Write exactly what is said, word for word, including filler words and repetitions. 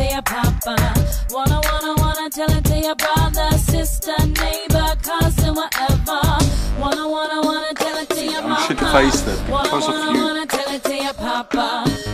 to your papa. Wanna, wanna, wanna tell it to your brother, sister, neighbor, cousin, whatever. Wanna, wanna, wanna tell it to your mama. You should face them because wanna, of wanna, you. Wanna tell it to your papa.